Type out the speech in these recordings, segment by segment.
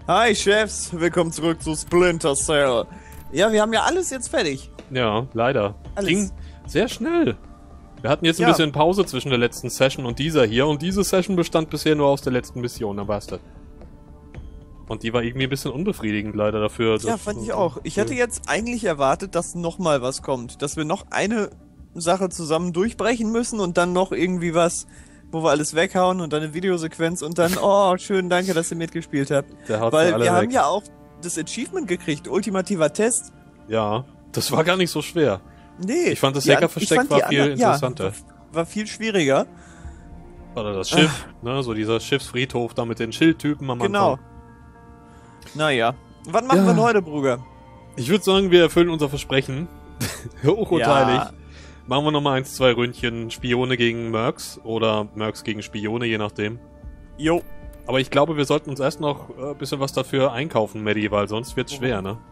Hi Chefs, willkommen zurück zu Splinter Cell. Ja, wir haben ja alles jetzt fertig. Ja, leider. Alles. Ging sehr schnell. Wir hatten jetzt ein bisschen Pause zwischen der letzten Session und dieser hier. Und diese Session bestand bisher nur aus der letzten Mission, dann war's das. Und die war irgendwie ein bisschen unbefriedigend leider dafür. Ja, fand ich auch. Ich hätte jetzt eigentlich erwartet, dass nochmal was kommt. Dass wir noch eine Sache zusammen durchbrechen müssen und dann noch irgendwie was, wo wir alles weghauen und dann eine Videosequenz und dann, oh, schön, danke, dass ihr mitgespielt habt. Weil wir haben ja auch das Achievement gekriegt, ultimativer Test. Ja, das war gar nicht so schwer. Nee. Ich fand das Hackerversteck war viel interessanter. Ja, war viel schwieriger. Oder das Schiff, ne, so dieser Schiffsfriedhof da mit den Schildtypen am Anfang. Genau. Naja. Was machen wir denn heute, Bruder? Ich würde sagen, wir erfüllen unser Versprechen. Hoch und heilig. Machen wir nochmal 1, 2 Ründchen Spione gegen Mercs oder Mercs gegen Spione, je nachdem. Jo. Aber ich glaube, wir sollten uns erst noch ein bisschen was dafür einkaufen, Maddie, weil sonst wird's schwer, ne?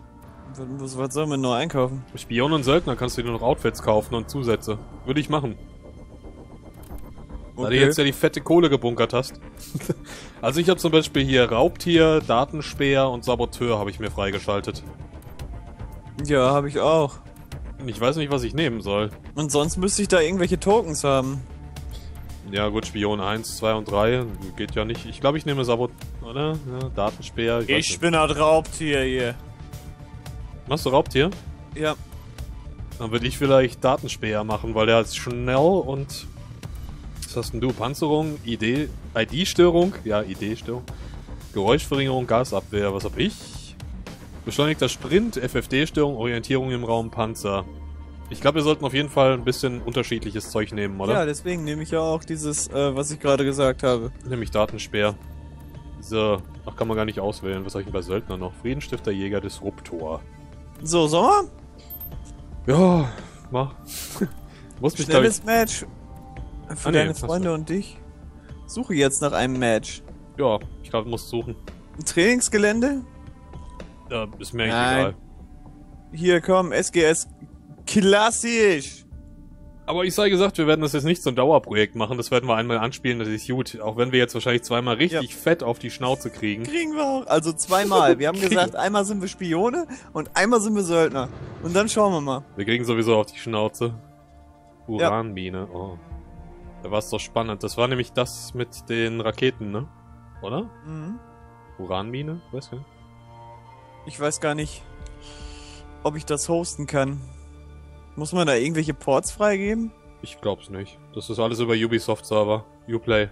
Was sollen wir nur einkaufen? Spion und Söldner kannst du dir noch Outfits kaufen und Zusätze. Würde ich machen. Okay. Da du jetzt ja die fette Kohle gebunkert hast. Also ich habe zum Beispiel hier Raubtier, Datenspäher und Saboteur habe ich mir freigeschaltet. Ja, habe ich auch. Ich weiß nicht, was ich nehmen soll. Und sonst müsste ich da irgendwelche Tokens haben. Ja gut, Spion 1, 2 und 3. Geht ja nicht. Ich glaube, ich nehme Saboteur, oder? Ja, Datenspäher. Ich bin halt Raubtier hier. Machst du Raubtier? Ja. Dann würde ich vielleicht Datenspäher machen, weil der ist schnell und... Was hast denn du? Panzerung, ID-Störung? Ja, ID-Störung. Geräuschverringerung, Gasabwehr. Was hab ich? Beschleunigter Sprint, FFD-Störung, Orientierung im Raum, Panzer. Ich glaube, wir sollten auf jeden Fall ein bisschen unterschiedliches Zeug nehmen, oder? Ja, deswegen nehme ich ja auch dieses, was ich gerade gesagt habe. Nämlich Datenspäher. So. Ach, kann man gar nicht auswählen. Was habe ich denn bei Söldner noch? Friedenstifter, Jäger, Disruptor. So, Sommer? Ja, mach. Muss mich Schnelles Match für deine Freunde und dich. Suche jetzt nach einem Match. Ja, ich glaube, muss suchen. Ein Trainingsgelände? Ja, ist mir eigentlich egal. Hier, komm, SGS klassisch! Aber ich sei gesagt, wir werden das jetzt nicht so ein Dauerprojekt machen. Das werden wir einmal anspielen, das ist gut. Auch wenn wir jetzt wahrscheinlich zweimal richtig fett auf die Schnauze kriegen. Kriegen wir auch. Also zweimal. Wir haben gesagt, einmal sind wir Spione und einmal sind wir Söldner. Und dann schauen wir mal. Wir kriegen sowieso auf die Schnauze. Uranmine, oh. Da war es doch spannend. Das war nämlich das mit den Raketen, ne? Oder? Mhm. Uranmine? Weißt du? Ich weiß gar nicht, ob ich das hosten kann. Muss man da irgendwelche Ports freigeben? Ich glaub's nicht. Das ist alles über Ubisoft-Server. Uplay.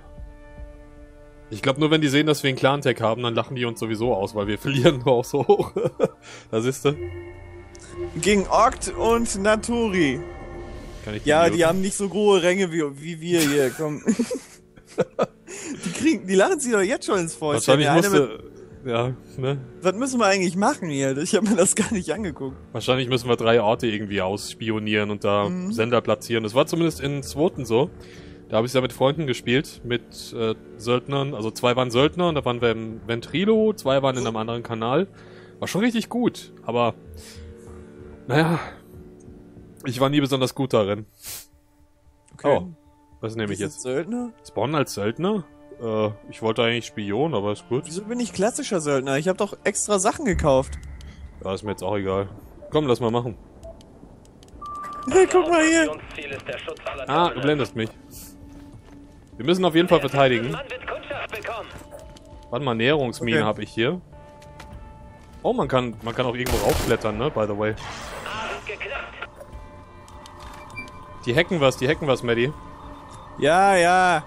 Ich glaube nur, wenn die sehen, dass wir einen Clan-Tag haben, dann lachen die uns sowieso aus, weil wir verlieren nur auch so hoch. Da siehst du. Gegen Oct und Naturi. Kann ich die haben nicht so hohe Ränge wie wir hier, komm. Die lachen sich doch jetzt schon ins Fäustchen. Ja, ne? Was müssen wir eigentlich machen hier? Ich habe mir das gar nicht angeguckt. Wahrscheinlich müssen wir 3 Orte irgendwie ausspionieren und da Sender platzieren. Das war zumindest in Swoten so. Da habe ich ja mit Freunden gespielt, mit Söldnern. Also 2 waren Söldner und da waren wir im Ventrilo, 2 waren in einem anderen Kanal. War schon richtig gut, aber naja, ich war nie besonders gut darin. Okay. Oh, was nehme ich jetzt? Söldner? Spawn als Söldner? Ich wollte eigentlich Spion, aber ist gut. Wieso bin ich klassischer Söldner? Ich habe doch extra Sachen gekauft. Ja, ist mir jetzt auch egal. Komm, lass mal machen. Hey, guck mal hier. Ah, du blendest mich. Wir müssen auf jeden Fall verteidigen. Warte mal, Näherungsmine habe ich hier. Oh, man kann auch irgendwo raufklettern, ne? By the way. Die hacken was, Maddie. Ja.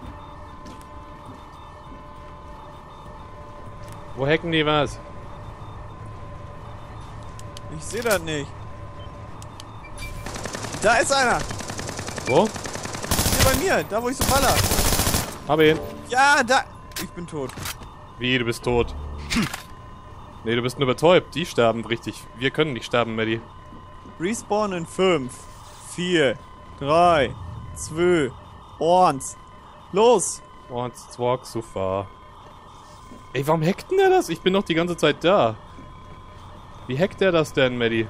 Wo hacken die was? Ich sehe das nicht. Da ist einer. Wo? Hier bei mir, da wo ich so baller. Hab ihn. Ja, da. Ich bin tot. Wie, du bist tot? Nee, du bist nur betäubt. Die sterben richtig. Wir können nicht sterben, Maddie. Respawn in 5, 4, 3, 2, 1. Los! 1, 2, super. Ey, warum hackt denn der das? Ich bin doch die ganze Zeit da. Wie hackt der das denn, Maddie?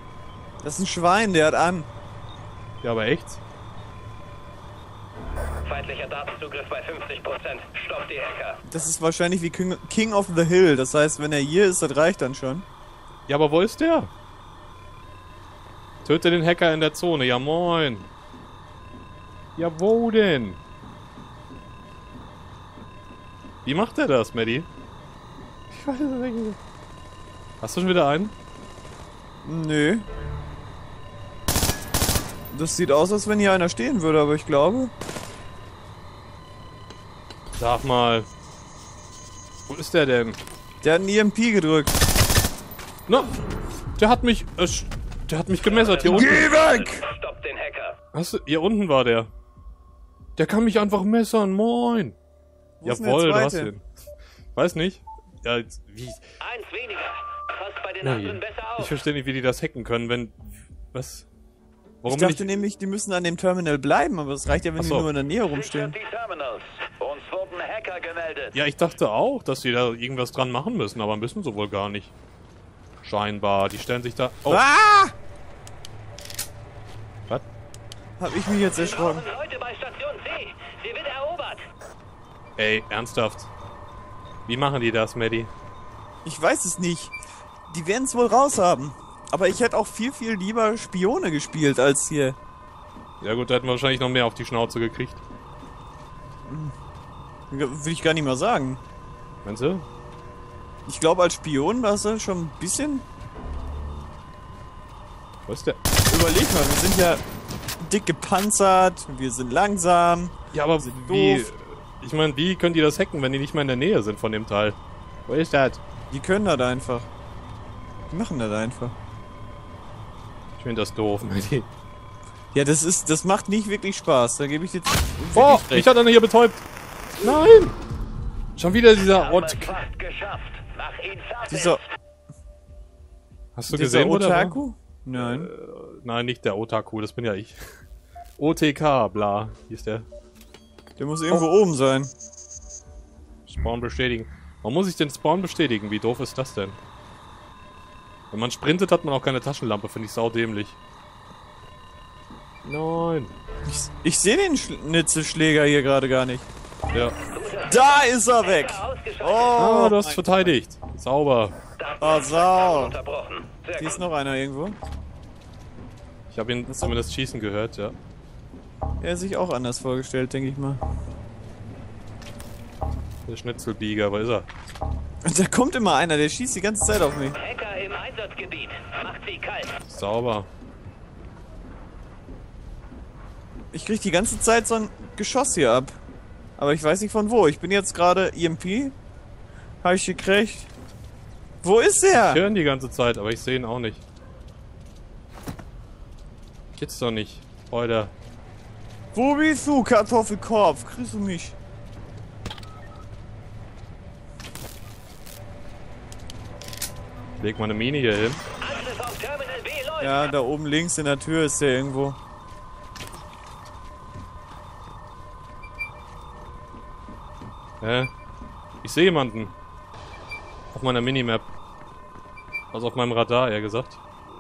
Das ist ein Schwein, der hat an. Ja, aber echt? Feindlicher Datenzugriff bei 50%. Stopp die Hacker. Das ist wahrscheinlich wie King of the Hill. Das heißt, wenn er hier ist, das reicht dann schon. Ja, aber wo ist der? Töte den Hacker in der Zone. Ja, moin. Ja, wo denn? Wie macht er das, Maddie? Ich weiß es nicht. Hast du schon wieder einen? Nö. Das sieht aus, als wenn hier einer stehen würde, aber ich glaube... Sag mal. Wo ist der denn? Der hat einen EMP gedrückt. Na, der hat mich gemessert hier unten. Geh weg! Stopp den Hacker. Hast du, hier unten war der. Der kann mich einfach messern, moin. Wo ist denn der Jawohl, du hast Zweite? den. Weiß nicht. Ja, wie? Eins weniger. Passt bei den Nein. anderen besser Ich auf. verstehe nicht, wie die das hacken können, wenn... Was? Warum Ich bin dachte nämlich, die müssen an dem Terminal bleiben, aber es reicht ja, wenn Ach die so. nur in der Nähe rumstehen. Sichert die Terminals. Uns wurden Hacker gemeldet. Ja, ich dachte auch, dass die da irgendwas dran machen müssen, aber müssen sie wohl gar nicht. Scheinbar. Die stellen sich da... Oh, Ah! was? Hab ich mich jetzt erschrocken. Brauchen Leute bei Station C. Sie wird erobert. Ey, ernsthaft. Wie machen die das, Maddie? Ich weiß es nicht. Die werden es wohl raus haben. Aber ich hätte auch viel, viel lieber Spione gespielt als hier. Ja gut, da hätten wir wahrscheinlich noch mehr auf die Schnauze gekriegt. Will ich gar nicht mal sagen. Meinst du? Ich glaube, als Spion warst du schon ein bisschen... Wo ist der? Überleg mal, wir sind ja dick gepanzert, wir sind langsam. Ja, aber Sind wie... doof. Ich meine, wie können die das hacken, wenn die nicht mal in der Nähe sind von dem Teil? Wo ist das? Die können das einfach. Die machen das einfach. Ich finde das doof, Maddie. Ja, das macht nicht wirklich Spaß. Da gebe ich jetzt Oh, wirklich mich recht. hat einer hier betäubt. Nein! Schon wieder dieser Haben es Ot... fast geschafft. Mach ihn fertig. Dieser Hast du Dieser gesehen, wo der war? Otaku? Nein. Nein, nicht der Otaku, das bin ja ich. OTK, bla, hieß der. Der muss irgendwo oben sein. Spawn bestätigen. Warum muss ich den Spawn bestätigen? Wie doof ist das denn? Wenn man sprintet, hat man auch keine Taschenlampe, finde ich saudämlich. Nein. Ich sehe den Schnitzelschläger hier gerade gar nicht. Ja. Da ist er weg! Ausgeschaltet. Oh, Ah, du hast verteidigt. Sauber. Oh, Sau. Unterbrochen. Sehr Hier ist gut. noch einer irgendwo. Ich habe ihn zumindest schießen gehört, ja. Er hat sich auch anders vorgestellt, denke ich mal. Der Schnitzelbieger, wo ist er? Und da kommt immer einer, der schießt die ganze Zeit auf mich. Hacker im Einsatzgebiet. Macht sie kalt. Sauber. Ich krieg die ganze Zeit so ein Geschoss hier ab. Aber ich weiß nicht von wo. Ich bin jetzt gerade EMP. Habe ich gekriegt. Wo ist Ich er? höre ihn die ganze Zeit, aber ich sehe ihn auch nicht. Geht's doch nicht. Heute. Wo bist du, Kartoffelkorb? Kriegst du mich? Leg mal eine Mine hier hin. Angriff auf Terminal B läuft. Ja, da oben links in der Tür ist der irgendwo. Hä? Ich sehe jemanden. Auf meiner Minimap. Also auf meinem Radar, eher gesagt.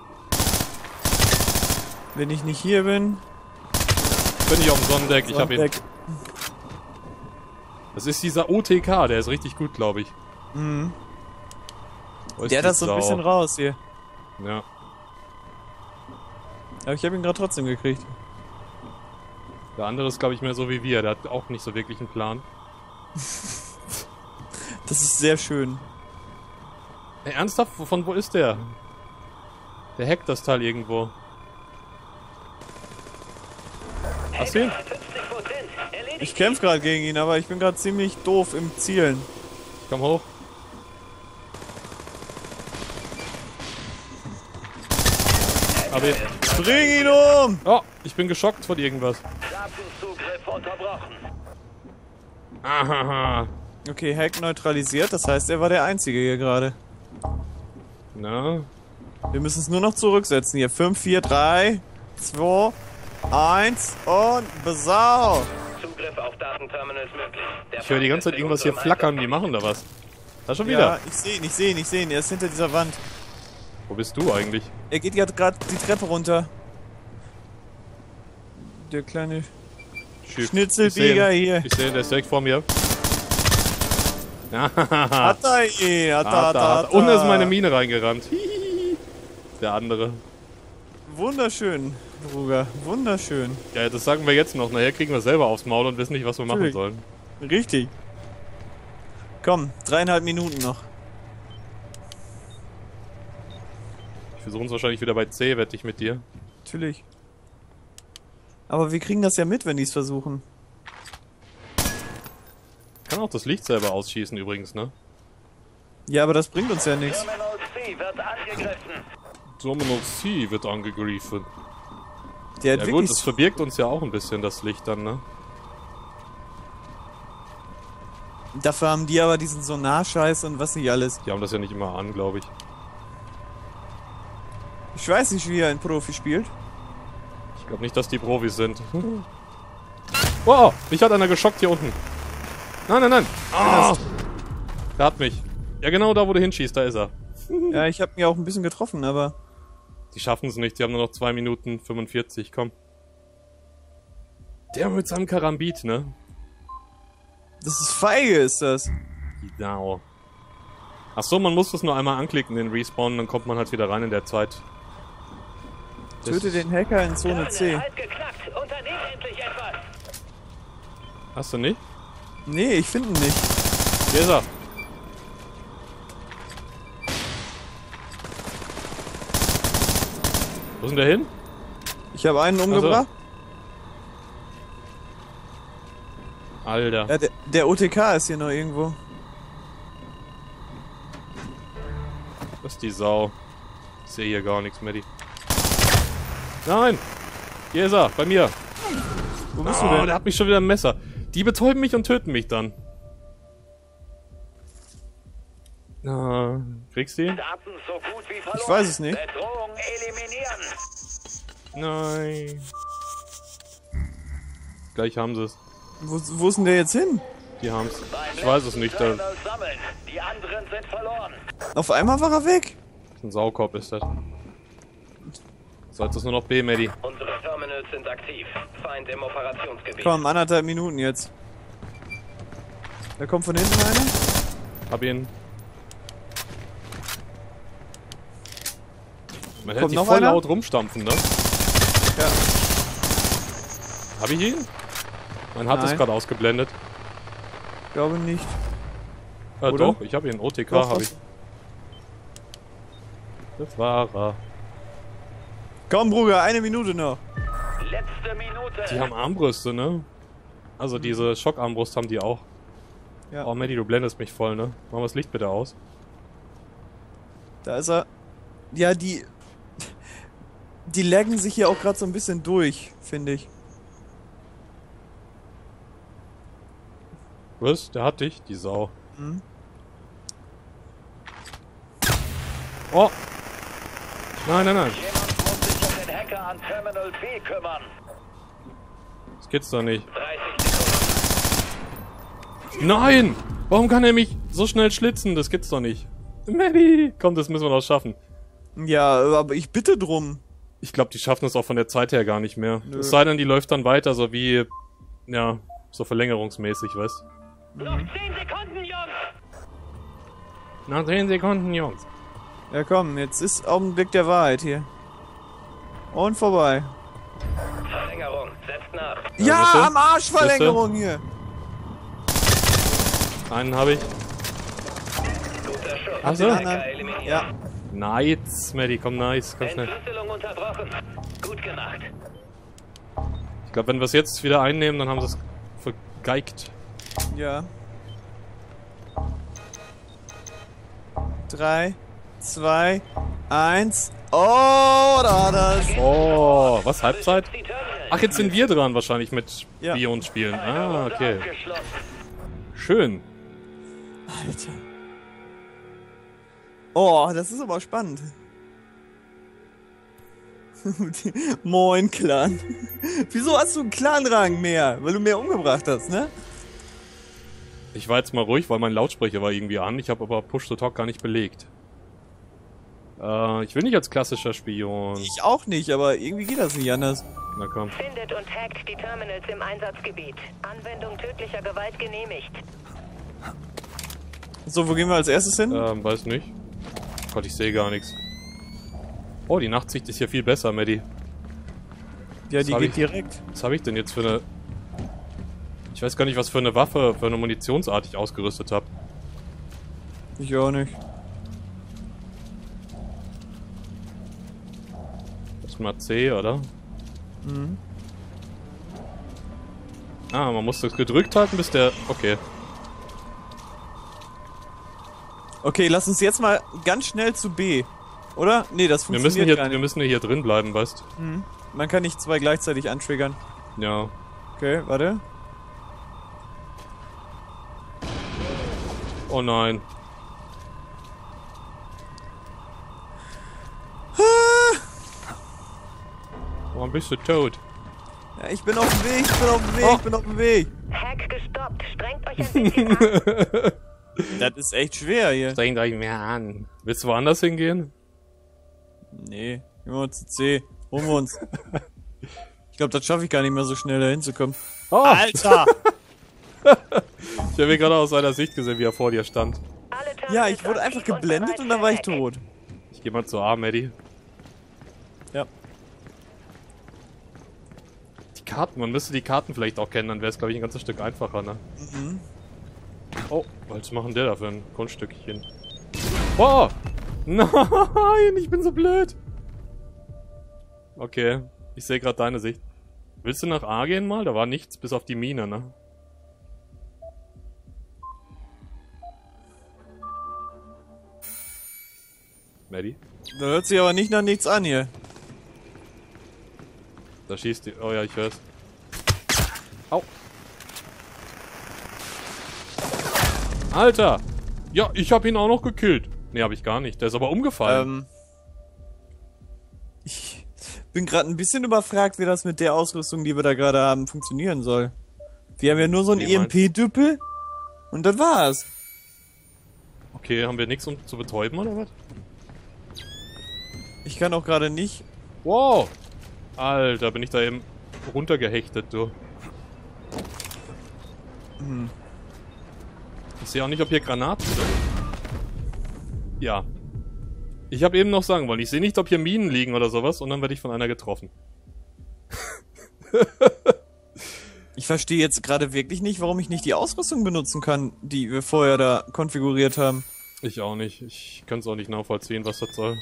Wenn ich nicht hier bin. Bin ich auf dem Sonnendeck, ich hab ihn. Weg. Das ist dieser OTK, der ist richtig gut, glaube ich. Mhm. Wo ist Der die hat das so ein Sau? bisschen raus hier. Ja. Aber ich habe ihn gerade trotzdem gekriegt. Der andere ist, glaube ich, mehr so wie wir. Der hat auch nicht so wirklich einen Plan. Das ist sehr schön. Ey, ernsthaft? Von wo ist der? Der hackt das Teil irgendwo. Hast du ihn? 50%. Erledigt. Ich kämpfe gerade gegen ihn, aber ich bin gerade ziemlich doof im Zielen. Komm hoch. Aber Bring ihn um! oh, ich bin geschockt von irgendwas. Datenzugriff unterbrochen. Ahaha. Okay, Hack neutralisiert, das heißt, er war der Einzige hier gerade. Na? Wir müssen es nur noch zurücksetzen hier. 5, 4, 3, 2, 1 und Besau! Zugriff auf Datenterminals möglich. Der Ich höre die ganze Zeit irgendwas hier flackern, die machen da was. Da schon wieder. Ja, ich sehe ihn, ich sehe ihn, ich sehe ihn. Er ist hinter dieser Wand. Wo bist du eigentlich? Er geht gerade die Treppe runter. Der kleine... Schiff. Schnitzelbieger hier. Ich sehe ihn, der ist direkt vor mir. Ja, Hat er. Und da ist meine Mine reingerannt. Hihihi. Der andere. Wunderschön, Ruger. Wunderschön. Ja, das sagen wir jetzt noch. Nachher kriegen wir selber aufs Maul und wissen nicht, was wir machen Natürlich. sollen. Richtig. Komm, 3,5 Minuten noch. Ich versuche uns wahrscheinlich wieder bei C, wette ich mit dir. Natürlich. Aber wir kriegen das ja mit, wenn die es versuchen. Kann auch das Licht selber ausschießen übrigens, ne? Ja, aber das bringt uns ja nichts. Terminal C wird angegriffen. Terminal C wird angegriffen. Der hat Ja gut, wirklich... das verbirgt uns ja auch ein bisschen, das Licht dann, ne? Dafür haben die aber diesen Sonar-Scheiß und was nicht alles. Die haben das ja nicht immer an, glaube ich. Ich weiß nicht, wie er ein Profi spielt. Ich glaube nicht, dass die Profis sind. Wow, mich hat einer geschockt hier unten. Nein, nein, nein. Ah, der hat mich. Ja genau da, wo du hinschießt, da ist er. Ja, ich habe ihn ja auch ein bisschen getroffen, aber... Die schaffen es nicht, die haben nur noch 2 Minuten 45, komm. Der mit seinem Karambit, ne? Das ist feige, ist das. Genau. Achso, man muss das nur einmal anklicken, den Respawn, dann kommt man halt wieder rein in der Zeit. Töte den Hacker in Zone C. Terminal halt geknackt. Unternehmt endlich etwas. Hast du nicht? Nee, ich finde ihn nicht. Hier ist er. Wo ist denn der hin? Ich habe einen umgebracht. Alter. Ja, der OTK ist hier noch irgendwo. Das ist die Sau. Ich sehe hier gar nichts mehr, die. Nein! Hier ist er, bei mir. Wo bist Oh, du denn? der hat mich schon wieder im Messer. Die betäuben mich und töten mich dann. Na, kriegst du ihn? Daten so gut wie verloren. Ich weiß es nicht. Bedrohung eliminieren. Nein. Gleich haben sie es. Wo ist denn der jetzt hin? Die haben es. Beim Ich weiß es letzten nicht. Da Terminal sammeln. Die anderen sind verloren. Auf einmal war er weg. ist ein Saukorb, ist das. So, jetzt ist nur noch B, Maddie. Unsere Terminals sind aktiv. Feind im Operationsgebiet. Komm, 1,5 Minuten jetzt. Da kommt von hinten einer. Hab ihn. Man Kommt hätte die noch voll einer? laut rumstampfen, ne? Ja. Hab ich ihn? Mein HUD ist Nein. gerade ausgeblendet. Glaube nicht. Oder? Doch, ich habe ihn. OTK Doch, habe doch. ich. Das war er. Komm, Bruder, 1 Minute noch. Letzte Minute. Die haben Armbrüste, ne? Also diese Schockarmbrust haben die auch. Ja. Oh, Maddie, du blendest mich voll, ne? Machen wir das Licht bitte aus. Da ist er. Ja, die laggen sich hier auch gerade so ein bisschen durch, finde ich. Was? Der hat dich? Die Sau. Mhm. Oh! Nein, nein, nein. Jemand muss sich um den Hacker an Terminal B kümmern. Das geht's doch nicht. 30 Sekunden. Nein! Warum kann er mich so schnell schlitzen? Das gibt's doch nicht. Maddie! Komm, das müssen wir noch schaffen. Ja, aber ich bitte drum. Ich glaube, die schaffen es auch von der Zeit her gar nicht mehr. Nö. Es sei denn, die läuft dann weiter, so wie, ja, so verlängerungsmäßig, weißt Noch 10 Sekunden, Jungs. Nach 10 Sekunden, Jungs. Ja komm, jetzt ist Augenblick der Wahrheit hier. Und vorbei. Verlängerung. Setzt nach. Ja, siehste? am Arsch Verlängerung hier. Einen habe ich. Guter Schuss. Ach so. Den anderen- Hacker eliminiert. Ja. Nice, Maddie, komm, nice, komm schnell. Entschlüsselung unterbrochen. Gut gemacht. Ich glaube, wenn wir es jetzt wieder einnehmen, dann haben sie es vergeigt. Ja. 3, 2, 1. Oh, da das. Oh, was, Halbzeit? Die Terminals. Ach, jetzt sind wir dran wahrscheinlich mit Ja. Bion spielen. Ah, Runde okay. abgeschlossen. Schön. Alter. Oh, das ist aber spannend. Moin, Clan. Wieso hast du einen Clan-Rang mehr? Weil du mehr umgebracht hast, ne? Ich war jetzt mal ruhig, weil mein Lautsprecher war irgendwie an. Ich habe aber Push-to-Talk gar nicht belegt. Ich will nicht als klassischer Spion. Ich auch nicht, aber irgendwie geht das nicht anders. Na komm. Findet und hackt die Terminals im Einsatzgebiet. Anwendung tödlicher Gewalt genehmigt. So, wo gehen wir als erstes hin? Weiß nicht. Gott, ich sehe gar nichts. Oh, die Nachtsicht ist hier viel besser, Maddie. Ja, die hab geht ich- direkt. Was habe ich denn jetzt für eine... Ich weiß gar nicht, was für eine Waffe, für eine Munitionsart ich ausgerüstet habe. Ich auch nicht. Das ist mal C, oder? Mhm. Ah, man muss das gedrückt halten, bis der... Okay. Okay, lass uns jetzt mal ganz schnell zu B. Oder? Nee, das Wir funktioniert müssen, gar wir nicht. müssen hier drin bleiben, weißt Mhm. Man kann nicht zwei gleichzeitig antriggern. Ja. Okay, warte. Oh nein. Warum bist du tot? Ja, ich bin auf dem Weg, ich bin auf dem Weg, Oh. ich bin auf dem Weg. Hack gestoppt. Strengt euch ein bisschen an. Das ist echt schwer hier. Strengt euch mehr an. Willst du woanders hingehen? Nee, gehen wir zu C. Holen wir uns. Ich glaube, das schaffe ich gar nicht mehr so schnell da hinzukommen. Oh, Alter! ich habe ihn gerade aus seiner Sicht gesehen, wie er vor dir stand. Alle Terminals Ja, ich wurde einfach aktiv und geblendet bereit und dann für war ich Hack. tot. Ich gehe mal zu A, Maddie. Ja. Die Karten, man müsste die Karten vielleicht auch kennen, dann wäre es, glaube ich, ein ganzes Stück einfacher, ne? Mhm. Oh, was machen der da für ein Grundstückchen? Oh! Nein, ich bin so blöd! Okay, ich sehe gerade deine Sicht. Willst du nach A gehen mal? Da war nichts, bis auf die Mine, ne? Maddie? Da hört sich aber nicht nach nichts an hier. Da schießt die... Oh ja, ich hör's. Au! Alter! Ja, ich hab ihn auch noch gekillt. Nee, hab ich gar nicht. Der ist aber umgefallen. Ich bin gerade ein bisschen überfragt, wie das mit der Ausrüstung, die wir da gerade haben, funktionieren soll. Wir haben ja nur so einen Wie meinst du? EMP-Düppel und das war's. Okay, haben wir nichts um zu betäuben oder was? Ich kann auch gerade nicht. Wow! Alter, bin ich da eben runtergehechtet, du. Ich sehe auch nicht, ob hier Granaten sind. Ja. Ich habe eben noch sagen wollen, ich sehe nicht, ob hier Minen liegen oder sowas und dann werde ich von einer getroffen. Ich verstehe jetzt gerade wirklich nicht, warum ich nicht die Ausrüstung benutzen kann, die wir vorher da konfiguriert haben. Ich auch nicht. Ich kann es auch nicht nachvollziehen, was das soll.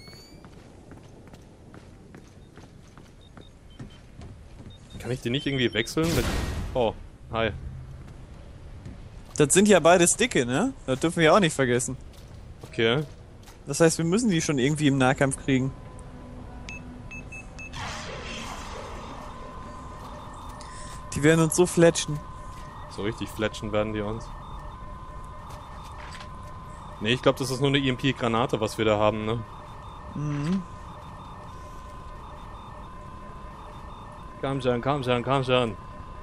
Kann ich die nicht irgendwie wechseln mit... Oh, hi. Das sind ja beide Sticke, ne? Das dürfen wir auch nicht vergessen. Okay. Das heißt, wir müssen die schon irgendwie im Nahkampf kriegen. Die werden uns so fletschen. So richtig fletschen werden die uns. Nee, ich glaube, das ist nur eine EMP-Granate, was wir da haben, ne? Mhm. Komm schon, komm schon, komm schon.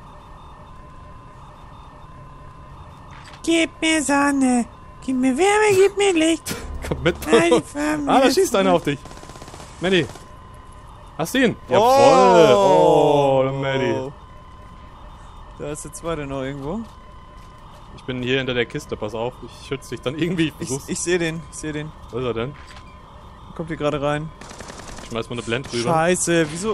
Gib mir Sonne, gib mir Wärme, gib mir Licht. Komm mit. Nein, vermisst. Ah, da schießt einer auf dich. Mandy. Hast du ihn? Jawoll. Oh, Mandy. Da ist der zweite noch irgendwo. Ich bin hier hinter der Kiste, pass auf. Ich schütze dich dann irgendwie. Ich sehe den, ich sehe den. Wo ist er denn? Kommt hier gerade rein. Ich schmeiß mal eine Blend rüber. Scheiße, wieso?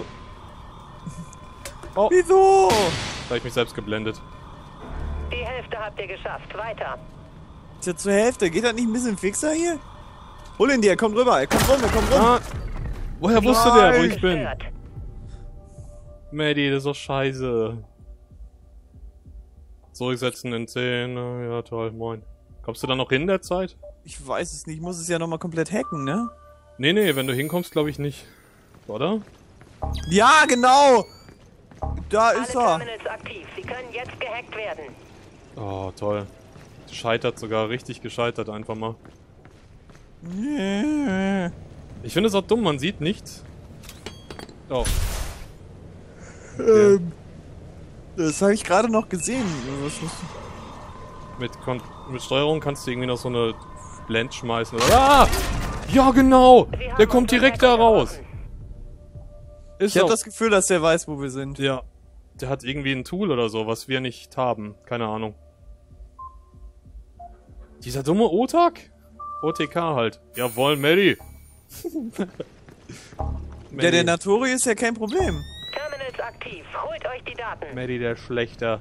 Oh. Wieso? Da hab ich mich selbst geblendet. Die Hälfte habt ihr geschafft. Weiter. Ist ja zur Hälfte. Geht das nicht ein bisschen fixer hier? Hol ihn dir, er kommt rüber, er kommt rum, er kommt rum. Ah, woher wusste der, wo ich bin? Gestört. Maddie, das ist doch scheiße. Zurücksetzen in 10. Ja, toll, moin. Kommst du da noch hin der Zeit? Ich weiß es nicht, ich muss es ja nochmal komplett hacken, ne? Nee, nee, wenn du hinkommst, glaube ich nicht. Oder? Ja, genau! Da Alle ist er. Terminals aktiv. Sie können jetzt gehackt werden. Oh, toll. Scheitert sogar, richtig gescheitert einfach mal. Ich finde es auch dumm, man sieht nichts. Oh. Okay. Das habe ich gerade noch gesehen. Mit Steuerung kannst du irgendwie noch so eine Blend schmeißen. Oder? Ah! Ja, genau! Sie haben Der kommt unseren direkt Hacker da raus. getroffen. Ich habe das Gefühl, dass der weiß, wo wir sind. Ja. Der hat irgendwie ein Tool oder so, was wir nicht haben. Keine Ahnung. Dieser dumme OTAK? OTK halt. Jawohl, Mary. Ja, der Natori ist ja kein Problem. Terminals aktiv. Holt euch die Daten. Mary, der Schlechter.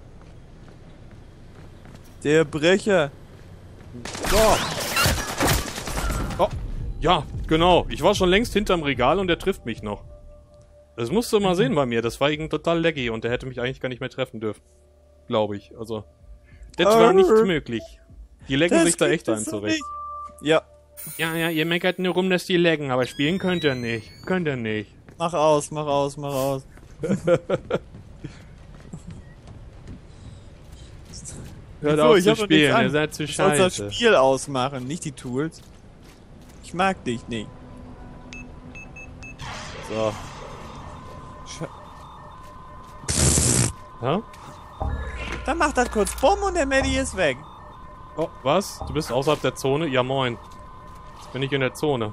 Der Brecher. So. Oh, ja, genau. Ich war schon längst hinterm Regal und der trifft mich noch. Das musst du mal sehen bei mir. Das war irgendwie total laggy und der hätte mich eigentlich gar nicht mehr treffen dürfen. Glaube ich. Also, das war nicht möglich. Die laggen sich da echt ein zurecht. Ja. Ja, ihr meckert nur rum, dass die laggen, aber spielen könnt ihr nicht. Könnt ihr nicht. Mach aus, mach aus, mach aus. Hört So, auf ich zu hab doch nichts spielen, an. ihr seid zu Du sollst das scheiße. Spiel ausmachen, nicht die Tools. Ich mag dich nicht. So. Hä? Dann macht das kurz Bumm und der Maddie ist weg. Oh, was? Du bist außerhalb der Zone? Ja, moin. Jetzt bin ich in der Zone.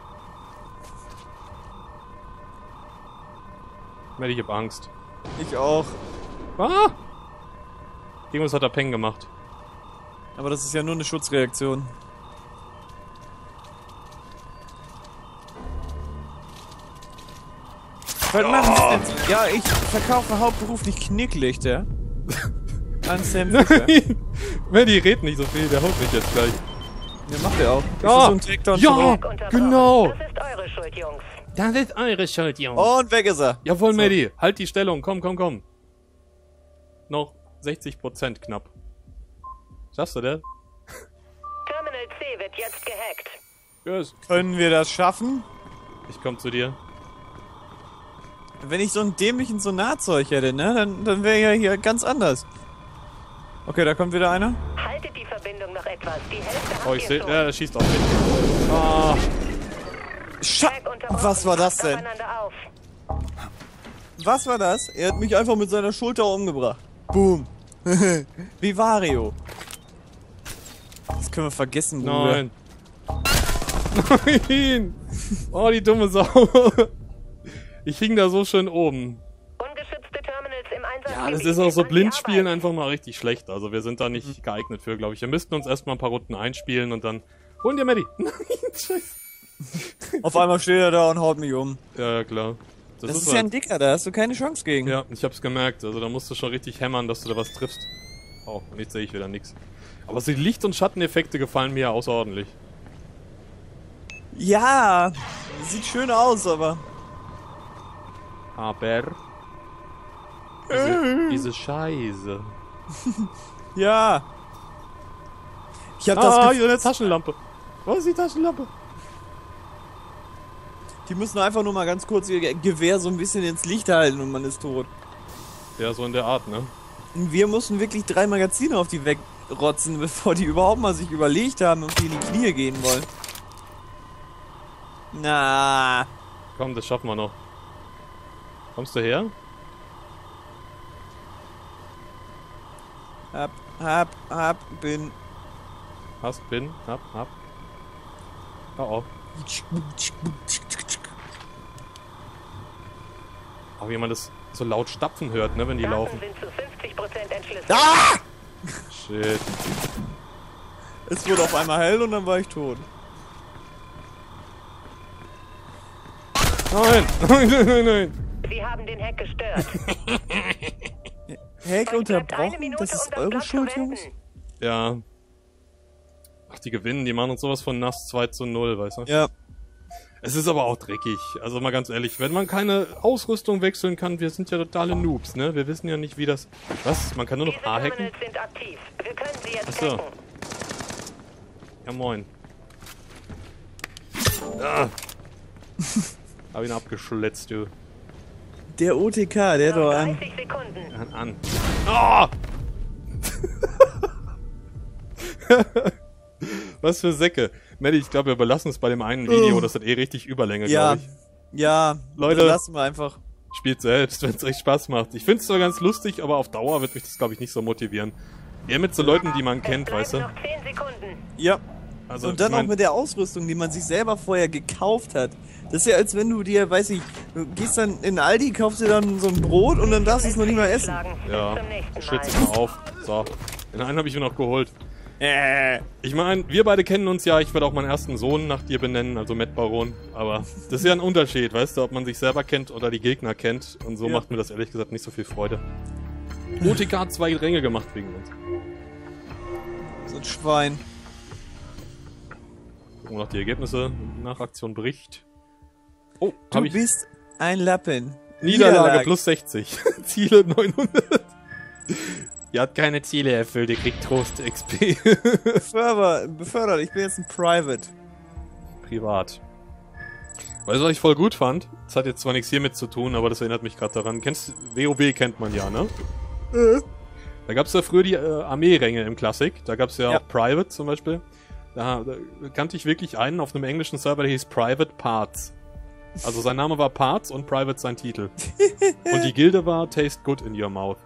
Ich hab Angst. Ich auch. Ah! Irgendwas hat er Peng gemacht. Aber das ist ja nur eine Schutzreaktion. Was machen Sie denn? Ja, ich verkaufe hauptberuflich Knicklichter. An Sam Fischer. Maddie redet nicht so viel, der haut mich jetzt gleich. Ja, macht er auch. Ah, So ein Takedown ja, zurück. genau. Das ist eure Schuld, Jungs. Das ist eure Schuld, Jungs. Und weg ist er. Jawohl, Maddie, halt die Stellung, komm, komm, komm. Noch 60% knapp. Schaffst du das? Terminal C wird jetzt gehackt. Yes. Können wir das schaffen? Ich komm zu dir. Wenn ich so einen dämlichen Sonarzeug hätte, ne, dann wäre ja hier ganz anders. Okay, da kommt wieder einer. Haltet die Verbindung noch etwas. Die Hälfte habt Oh, ich ihr sehe, schon. ja, der schießt auf mich. Ah, Hack unterbrochen. Was war das Passt denn? aufeinander auf. Was war das? Er hat mich einfach mit seiner Schulter umgebracht. Boom. Wie Wario. Das können wir vergessen, Bruder. nein. Nein! Oh, die dumme Sau. Ich hing da so schön oben. Ungeschützte Terminals im Einsatz. Ja, das ist auch so Blindspielen einfach mal richtig schlecht. Also wir sind da nicht geeignet für, glaube ich. Wir müssten uns erstmal ein paar Runden einspielen und dann... Holen dir Maddie. Nein, scheiße. Auf einmal steht er da und haut mich um. Ja, klar. Das ist ja ein Dicker, da hast du keine Chance gegen. Ja, ich hab's gemerkt. Also da musst du schon richtig hämmern, dass du da was triffst. Oh, und jetzt sehe ich wieder nichts. Aber so die Licht- und Schatteneffekte gefallen mir ja außerordentlich. Ja, sieht schön aus, aber... Aber... Diese Scheiße. Ja. Ich hab das Ah, Gefühl, hier eine Taschenlampe. Was ist die Taschenlampe? die müssen einfach nur mal ganz kurz ihr Gewehr so ein bisschen ins Licht halten und man ist tot. Ja, so in der Art, ne? Und wir mussten wirklich 3 Magazine auf die wegrotzen, bevor die überhaupt mal sich überlegt haben, ob die in die Knie gehen wollen. Na, Komm, das schaffen wir noch. Kommst du her? bin. Hast, bin, hab. Oh, oh. Auch wie man das so laut stapfen hört, ne, wenn die Daten laufen. sind zu 50% entschlüsselt. Ah! Shit. Es wurde auf einmal hell und dann war ich tot. Nein! Nein, nein, nein, nein! Sie haben den Hack gestört. Hack Euch bleibt eine unterbrochen? Minute, Das ist um das eure Blatt Schuld, zu Jungs? wenden. Ja. Ach, die gewinnen, die machen uns sowas von nass 2:0, weißt du? Ja. Es ist aber auch dreckig. Also mal ganz ehrlich, wenn man keine Ausrüstung wechseln kann, wir sind ja totale Noobs, ne? Wir wissen ja nicht, wie das... Was? Man kann nur noch Diese A hacken? Terminals sind aktiv. Wir können sie jetzt Ach so. hacken. Ja, moin. Ah. Hab ihn abgeschlitzt, du. Der OTK, der Noch doch an. 30 Sekunden. An. Ah! Was für Säcke. Maddie, ich glaube, wir belassen es bei dem einen Video. Das hat eh richtig Überlänge, Ja. glaube ich. Ja, Leute. dann lassen wir einfach. Spielt selbst, wenn es euch Spaß macht. Ich finde es zwar ganz lustig, aber auf Dauer wird mich das, glaube ich, nicht so motivieren. Eher mit so Leuten, die man kennt, Es bleiben weißt du? noch 10 Sekunden. Ja. Also, Und dann ich mein, auch mit der Ausrüstung, die man sich selber vorher gekauft hat. Das ist ja, als wenn du dir, weiß ich, du gehst dann in Aldi, kaufst dir dann so ein Brot und dann darfst du es noch nicht mal essen. ja, Bis zum nächsten schütze Mal. ich mal auf. So, den einen habe ich mir noch geholt. Ich meine, wir beide kennen uns ja, ich werde auch meinen ersten Sohn nach dir benennen, also Matt Baron. Aber das ist ja ein Unterschied, weißt du, ob man sich selber kennt oder die Gegner kennt. Und so Ja. macht mir das ehrlich gesagt nicht so viel Freude. OTK hat 2 Ränge gemacht wegen uns. So ein Schwein. Gucken wir noch die Ergebnisse nach Aktion Bericht. Oh, Du habe ich bist ein Lappen. Niederlage plus 60. Ziele 900. Ihr habt keine Ziele erfüllt, ihr kriegt Trost XP. Befördert, ich bin jetzt ein Private. Privat. Weißt du, was ich voll gut fand? Das hat jetzt zwar nichts hiermit zu tun, aber das erinnert mich gerade daran. WoW kennt man ja, ne? Da gab's ja früher die Armeeränge im Classic. Da gab's ja Ja. auch Private zum Beispiel. Da kannte ich wirklich einen auf einem englischen Server, der hieß Private Parts. Also sein Name war Parts und Private sein Titel. Und die Gilde war Taste Good in Your Mouth.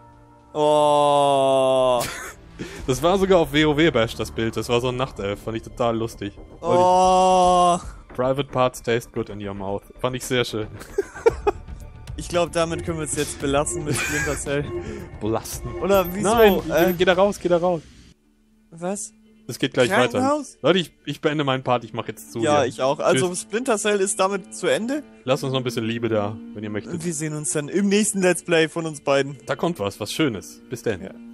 Oh. Das war sogar auf WoW Bash das Bild. Das war so ein Nachtelf. Fand ich total lustig. Oh. Private Parts Taste Good in Your Mouth. Fand ich sehr schön. Ich glaube, damit können wir es jetzt belassen mit Splinter Cell. Belasten. Oder wieso? Nein, geh da raus, geh da raus. Was? Es geht gleich weiter. Krankenhaus? Leute, ich beende meinen Part, ich mache jetzt zu. Ja, hier. ich auch. Also Tschüss. Splinter Cell ist damit zu Ende. Lasst uns noch ein bisschen Liebe da, wenn ihr möchtet. Und wir sehen uns dann im nächsten Let's Play von uns beiden. Da kommt was Schönes. Bis denn. Ja.